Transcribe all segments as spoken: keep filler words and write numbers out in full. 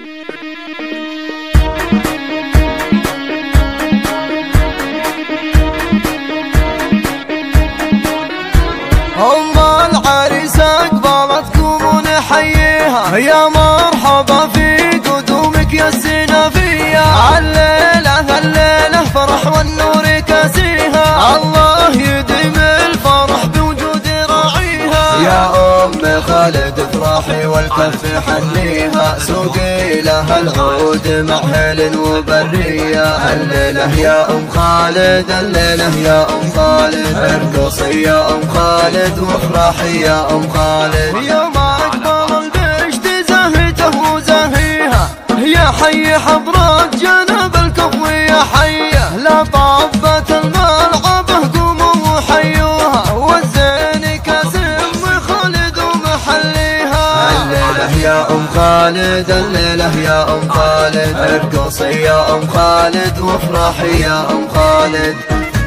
أم العريس أقبلتكم ونحييها، يا مرحبا في قدومك يا الزينبية. الليلة الليلة فرح والنور كاسيها، الله يديم الفرح بوجود راعيها. يا أم خالد افرحي والكف حنيها، سوقي لها العود مع هيل وبرية. الليلة يا أم خالد الليلة يا أم خالد، ارقصي يا أم خالد وافرحي يا أم خالد. يا ما أقبل البشت زهته وزهيها، يا حي حضرة جنب الكفو يا حيه. لا طابت الملعب قوموا وحيوها، والزين كاسم خالد ومحليها. الليلة يا أم خالد الليلة يا أم خالد، ارقصي يا أم خالد وافرحي يا أم خالد.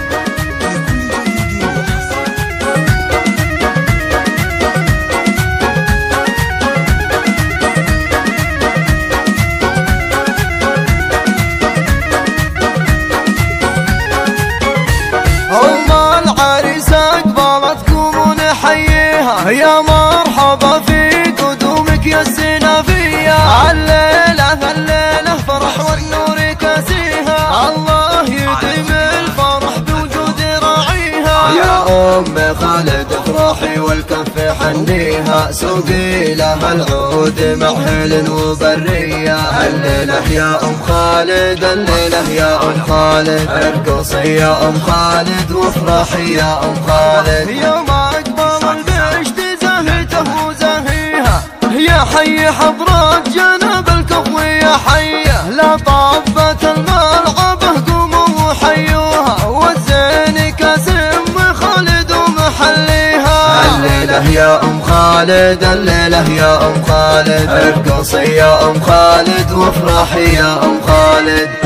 يا مرحبا في قدومك يا الزينبية. الليلة الليلة فرح والنور كاسيها، الله يديم الفرح بوجود راعيها. يا أم خالد افرحي والكف حنيها، سوقي لها العود مع هيل وبرية. الليلة يا أم خالد الليلة يا أم خالد، ارقصي يا أم خالد وافرحي يا أم خالد. يا ما أقبل البشت زهته وزهيها، يا حي حضرة جنب الكفو يا حيه. لا طابت الملعب قوموا وحيوها، والزين كاسم خالد ومحليها. الليلة يا أم خالد الليلة يا أم خالد، ارقصي يا أم خالد وافرحي يا أم خالد.